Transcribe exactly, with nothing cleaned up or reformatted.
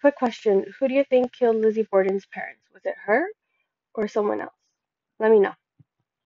quick question. Who do you think killed Lizzie Borden's parents? Was it her or someone else? Let me know.